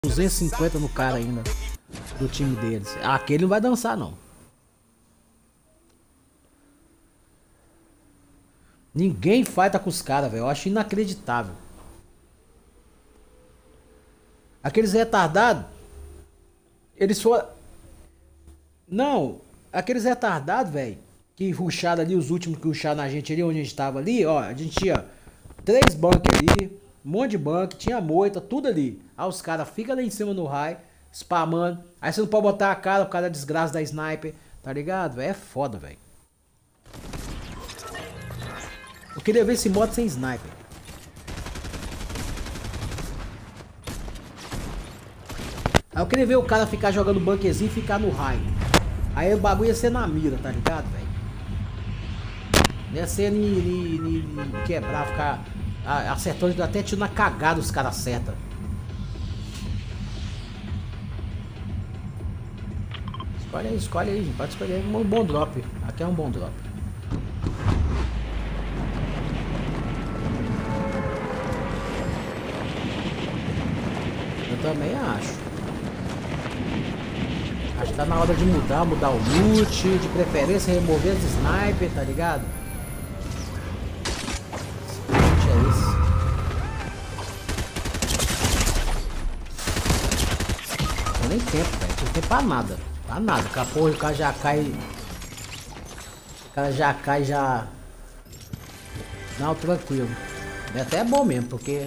250 no cara ainda. Do time deles. Aquele não vai dançar, não. Ninguém fighta com os caras, velho. Eu acho inacreditável. Aqueles retardados. Eles foram. Não. Aqueles retardados, velho. Que rusharam ali, os últimos que rusharam na gente ali, onde a gente tava ali, ó. A gente tinha 3 bancos ali. Um monte de banco. Tinha moita, tudo ali. Aí os caras ficam lá em cima no raio. Spamando. Aí você não pode botar a cara por causa da desgraça da sniper. Tá ligado, velho? É foda, velho. Eu queria ver esse modo sem sniper. Aí eu queria ver o cara ficar jogando bunkerzinho e ficar no raio. Aí o bagulho ia ser na mira, tá ligado, velho? Ia ser quebrar, ficar acertando até tiro na cagada os caras acertam. Escolhe aí, gente. Pode escolher um bom drop. Aqui é um bom drop. Eu também acho. Acho que tá na hora de mudar o loot, de preferência remover as sniper, tá ligado? Esse loot é esse. Não tem nem tempo, velho. Não tem tempo pra nada. Pra nada. Daqui a pouco o cara já cai. O cara já cai já. Não, tranquilo. É até bom mesmo, porque.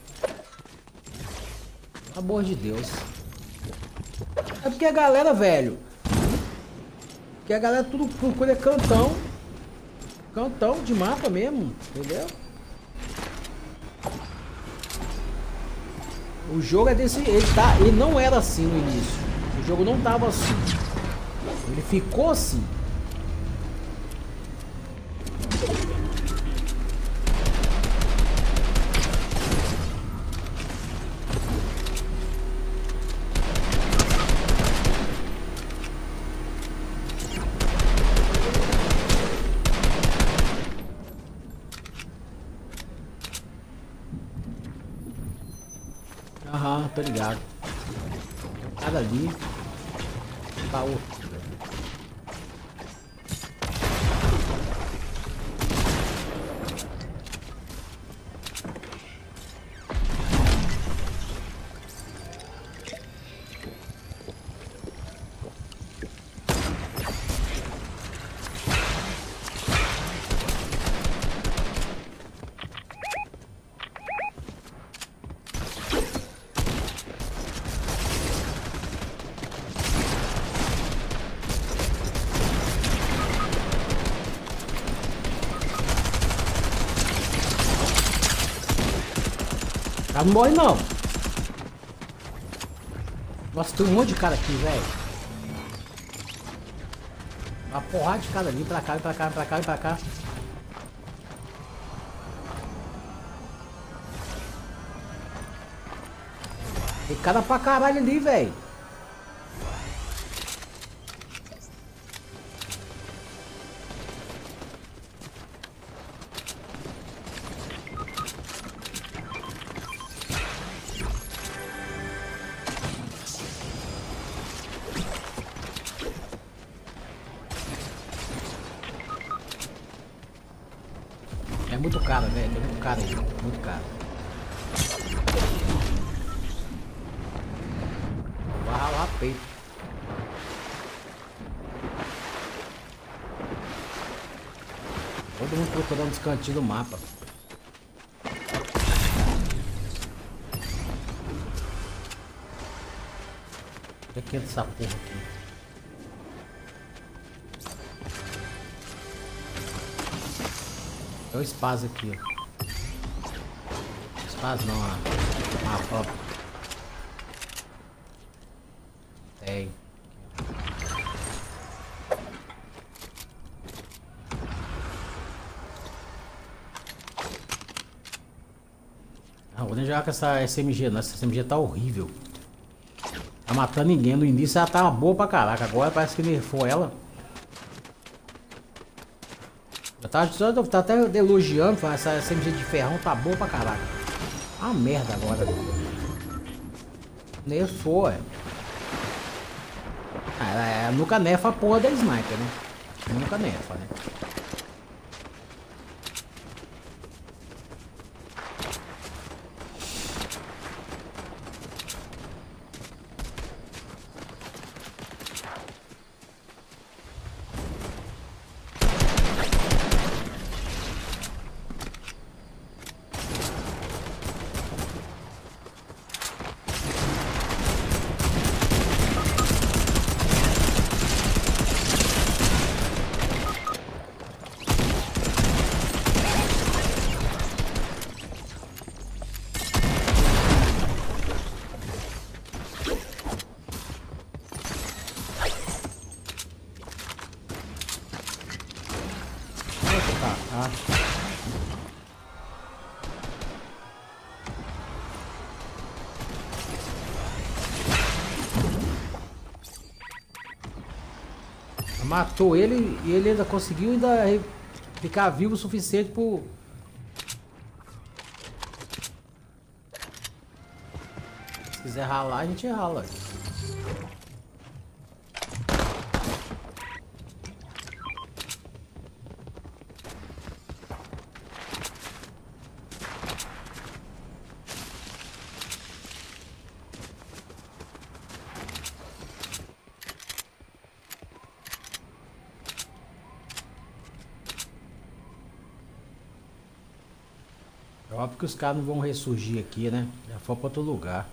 Pelo amor de Deus. É porque a galera, velho. Porque a galera tudo procura cantão. Cantão de mapa mesmo, entendeu? O jogo é desse. Ele não era assim no início. O jogo não tava assim. Ele ficou assim. Aham, tô ligado. Cada ali. Pra outro. Tá, não morre não. Nossa, tem um monte de cara aqui, velho. Uma porrada de cara ali, pra cá, pra cá, pra cá e pra cá. Tem cara pra caralho ali, velho. É muito caro, velho. É muito caro aí. Muito caro. Vai ralar peito. Todo mundo procurando os cantinhos do mapa. O que é essa porra aqui? Tem o Spaz aqui, ó. Spaz não, a própria. Tem. Ah, vou nem jogar com essa SMG não, essa SMG tá horrível. Tá matando ninguém, no início ela tava boa pra caraca, agora parece que nerfou ela. Eu tá até elogiando, falando essa SMG de ferrão tá boa pra caraca. Ah, merda agora. Nerfou, é. Nunca nerfa a porra da sniper, né? Nunca nerfa, né? Matou ele e ele ainda conseguiu ficar vivo o suficiente por... Se quiser ralar, a gente rala. Óbvio que os caras não vão ressurgir aqui, né? Já foi pra outro lugar.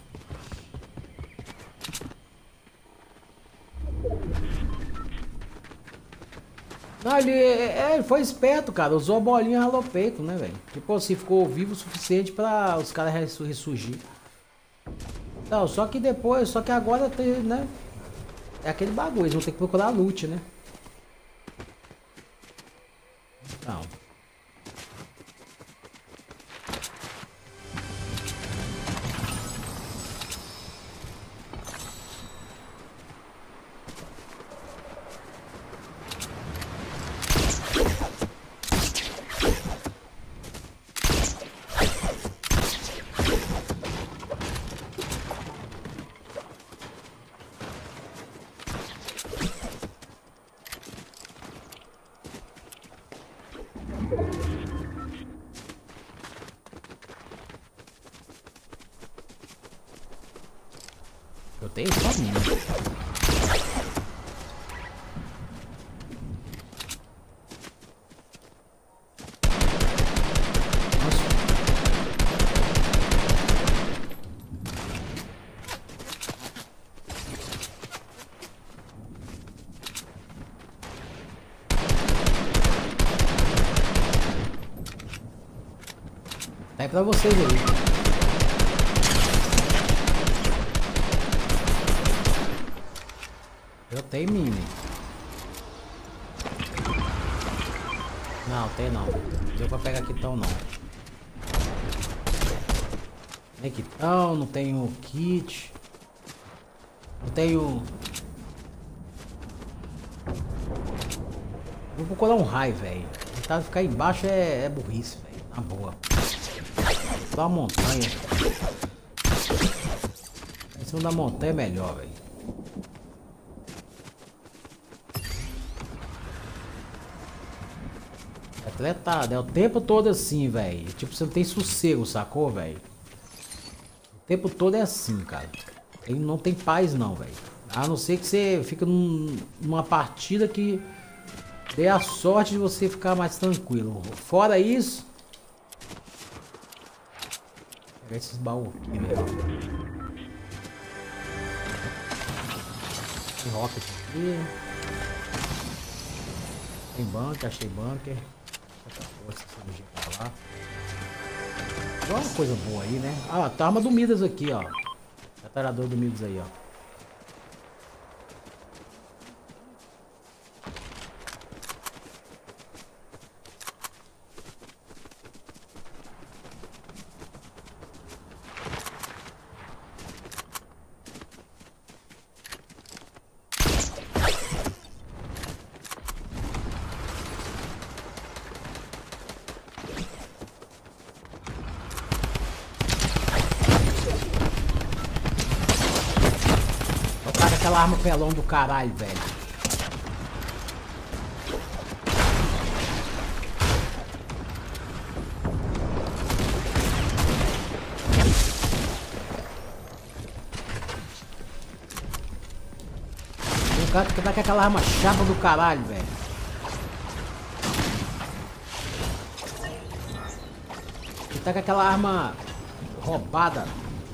Não, ele foi esperto, cara. Usou a bolinha e ralou o peito, né, velho? Tipo assim, ficou vivo o suficiente pra os caras ressurgir. Não, só que depois, só que agora tem, né? É aquele bagulho, eles vão ter que procurar loot, né? Não. Eu tenho só minha. É pra vocês aí. Eu tenho mini. Não, tem não. Não deu pra pegar quitão não. Nem quitão, não tenho kit. Não tenho... Vou procurar um raio, velho. Tentar ficar embaixo é burrice, velho. Na boa. Só uma montanha. Em cima da montanha é melhor, velho. Tretado, é o tempo todo assim, velho. Tipo, você não tem sossego, sacou, velho? O tempo todo é assim, cara. Não tem paz não, velho. A não ser que você fica numa partida que dê a sorte de você ficar mais tranquilo. Fora isso... Vou pegar esses baús aqui, velho. Tem rocket aqui. Tem bunker, achei bunker. Essa cirurgia pra lá. Olha uma coisa boa aí, né? Ah, tá a arma do Midas aqui, ó. Retalhador do Midas aí, ó. aquela arma pelão do caralho, velho. O cara que tá com aquela arma chata do caralho, velho. Ele tá com aquela arma roubada.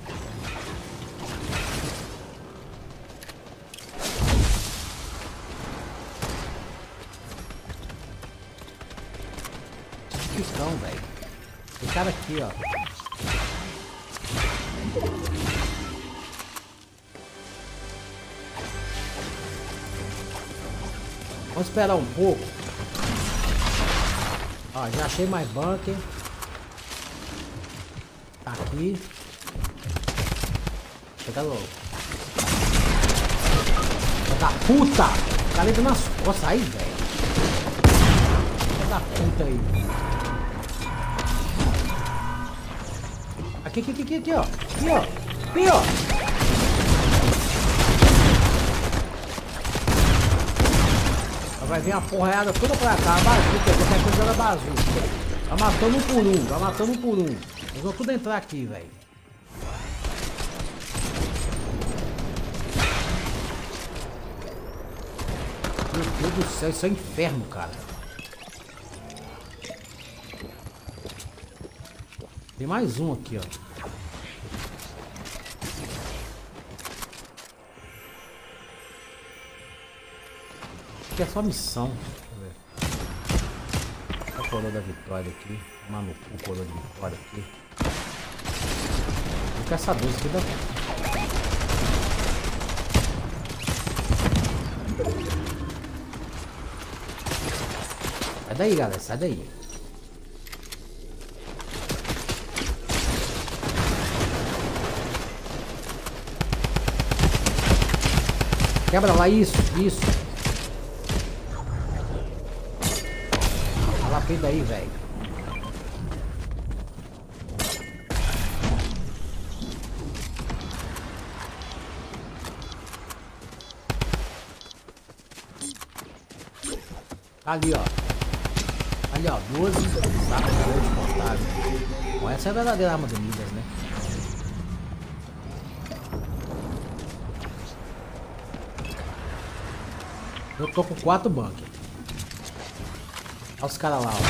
Picão, velho. Tem cara aqui, ó. Vamos esperar um pouco. Ó, já achei mais bunker. Tá aqui. Chega logo. Filha da puta! O cara entra nas costas aí, velho. Filha da puta aí. Aqui, ó. Aqui, ó. Aqui, ó. Vai vir a porrada toda pra cá, a bazuca, qualquer coisa era bazuca. Tá matando um por um, tá matando um por um. Eles vão tudo entrar aqui, velho. Meu Deus do céu, isso é um inferno, cara. Tem mais um aqui, ó. É só missão. Deixa eu ver. A coroa da vitória aqui. Mano, o coroa da vitória aqui. Vou ficar essa 12 aqui da. Sai daí, galera, sai daí. Quebra lá, isso. Daí, velho. Ali, ó. Ali, ó. 12 sacos de portável. Bom, essa é a verdadeira arma do Midas, né? Eu tô com 4 bunkers. Olha os caras lá, ó.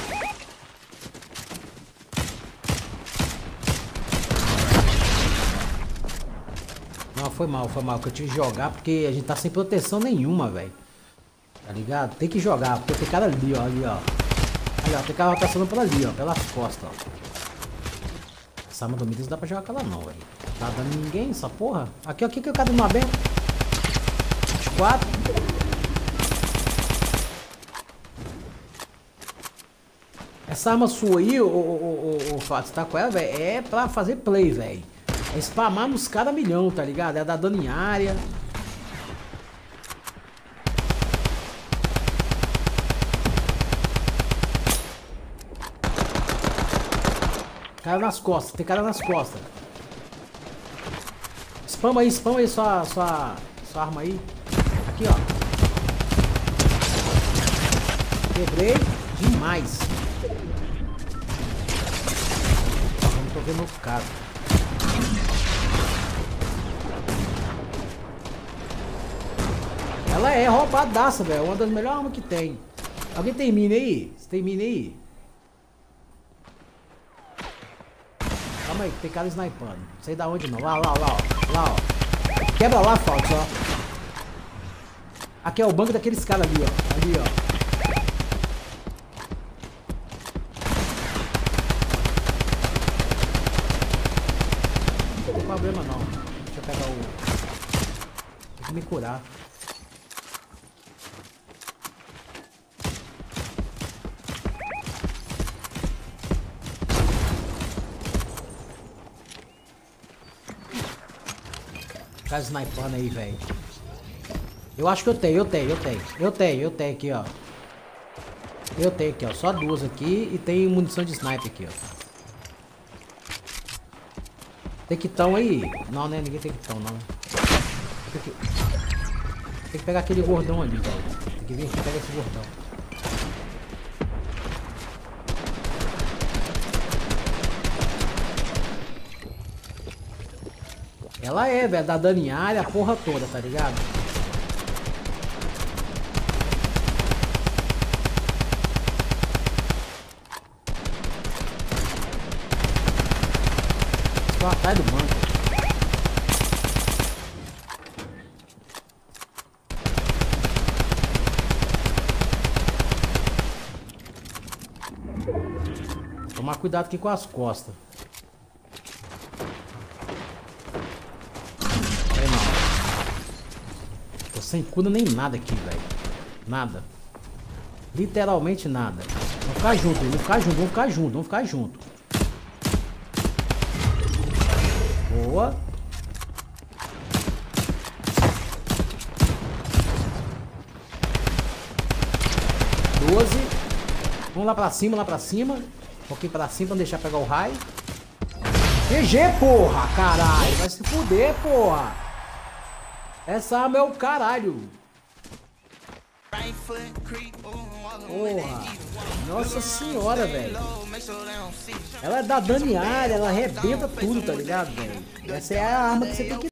Não, foi mal que eu tive que jogar porque a gente tá sem proteção nenhuma, velho. Tá ligado? Tem que jogar, porque tem cara ali, ó, ali, ó. Ali, ó, tem cara passando por ali, ó, pelas costas, ó. Essa arma do Midas não dá pra jogar aquela não, velho. Tá dando ninguém essa porra. Aqui, ó, aqui que o cara não aberto. 24. Essa arma sua aí, o Fato, você tá com ela, velho, é pra fazer play, velho. É spamar nos caras milhão, tá ligado? É dar dano em área. Cara nas costas, tem cara nas costas. Spama aí sua arma aí. Aqui, ó. Quebrei demais. Não tô vendo o cara. Ela é roubadaça, velho. Uma das melhores armas que tem. Alguém tem mina aí? Você tem mina aí? Calma aí, tem cara snipando. Não sei da onde não. Lá, ó. Lá, ó. Quebra lá, Falcos, ó. Aqui é o banco daqueles caras ali, ó. Ali, ó. Não tem problema não. Deixa eu pegar o... Tem que me curar. Tá snipando aí, velho. Eu acho que eu tenho aqui, ó. Eu tenho aqui, ó. Só duas aqui e tem munição de sniper aqui, ó. Tem quitão aí? Não, né? Ninguém tem quitão, não. Tem que pegar aquele gordão ali, velho. Tem que vir aqui e pegar esse gordão. Ela é, velho, dá dano em área, a porra toda, tá ligado? Estou atrás do banco. Tomar cuidado aqui com as costas. É não. Tô sem cura nem nada aqui, velho. Nada. Literalmente nada. Vamos ficar junto, vamos ficar junto, vamos ficar junto, vamos ficar junto. Boa. Vamos lá pra cima, lá pra cima. Um pouquinho pra cima pra não deixar pegar o raio. GG, porra, caralho. Vai se fuder, porra. Essa arma é o caralho. Porra. Nossa senhora, velho. Ela dá dano em área, ela arrebenta tudo, tá ligado, velho? Essa é a arma que você tem que